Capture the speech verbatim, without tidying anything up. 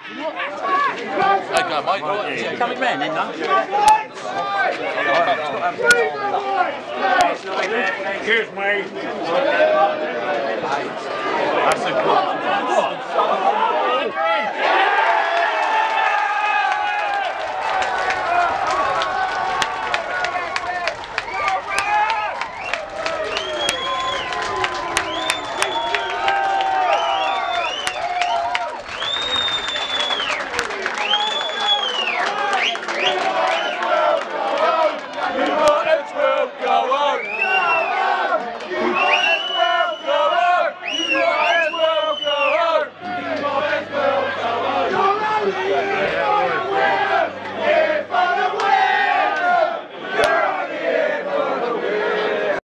Okay, mate. Right. Coming round then, no? Excuse me. That's a good.